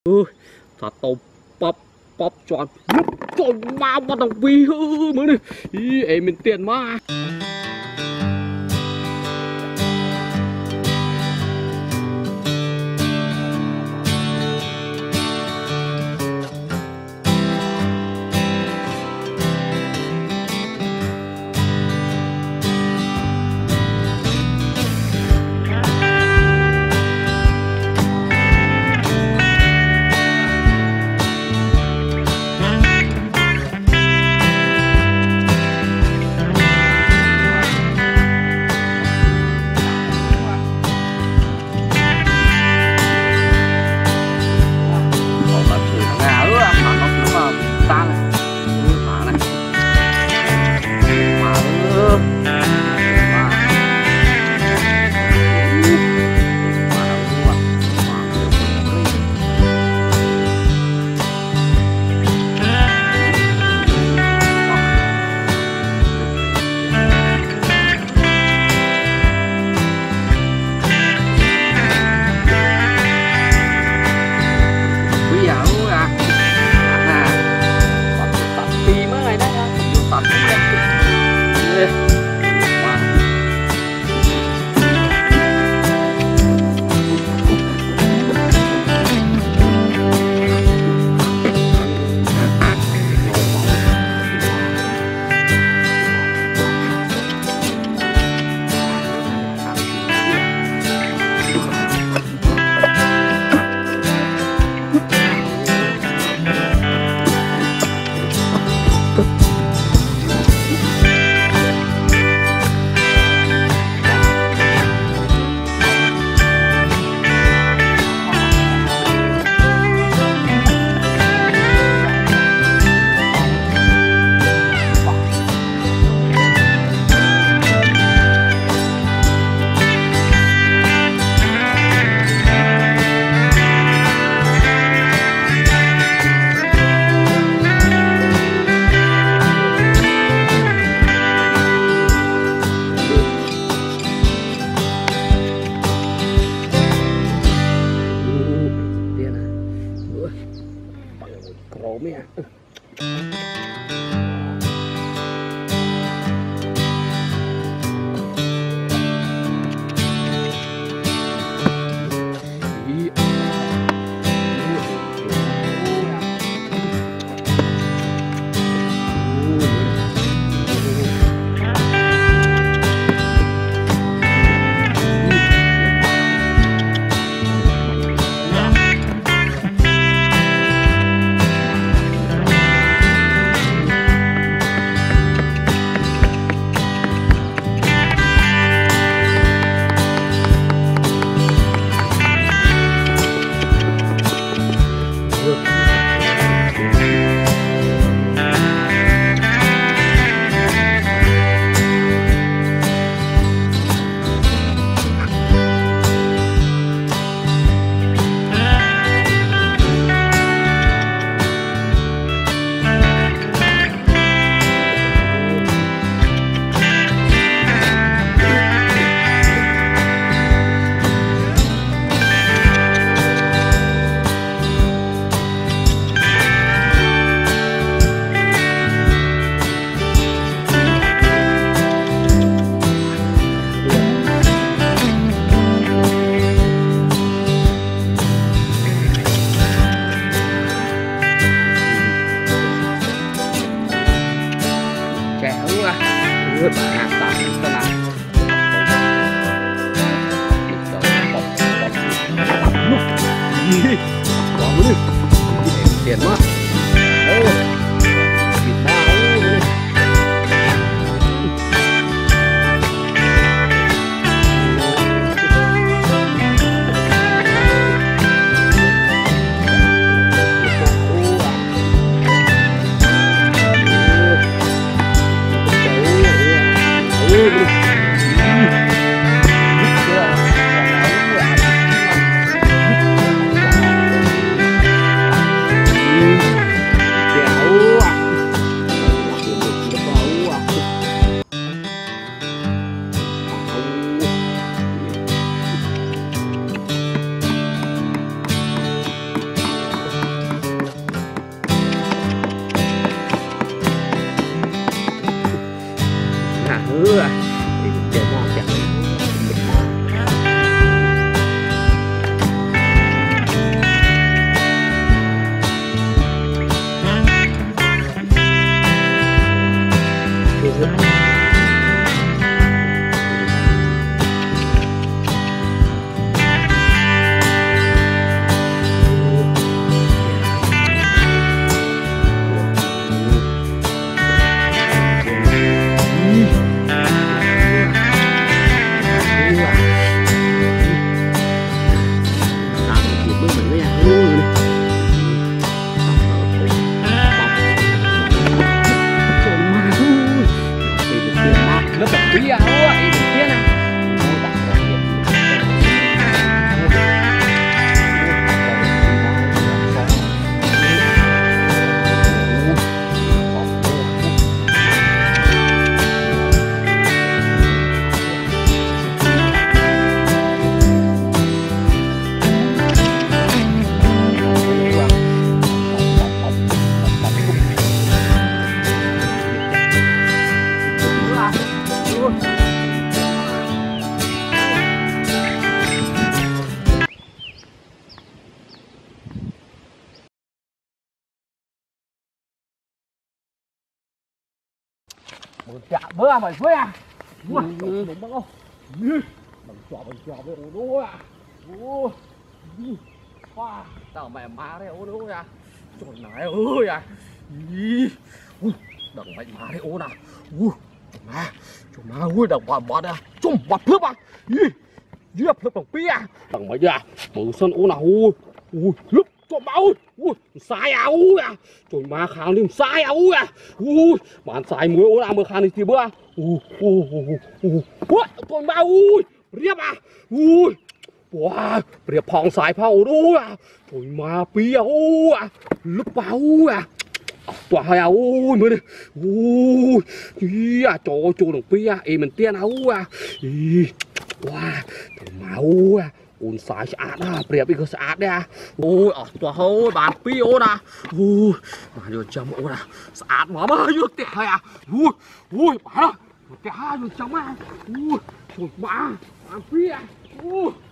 Thật tao bóp bóp cho ma bắt đầu vi mới đi em mình tiền mà. Tiền quá. Thank you. một chả bơ mày với à đúng không bằng trò với ô đô à ô hoa tao mẹ má đấy ô đô à trời này ơi à đằng mày má đấy ô nào má trời má ơi đằng bà má đấy chôm bật phước à giáp phước bằng pia đằng mày à bự sân ô nào lúc cho máu sai áo à trời má khang đi sai áo à bạn sai muối ô nào mà khang đi thì bữa trời má riệp à wow riệp phong sai phao đô à trời má pia à lúc bao à tòa hai ôi mới đi à cho đồng pia em mình tiên áo à wow trời má à ôn sải sạch à bẹp đi cơ sạch đấy à ôi ở tòa hôi bàn pio nè mà vô chấm ô nè sạch mà vô tẹt hay à bạn ơi tẹt hai vô chấm à trời má bàn pia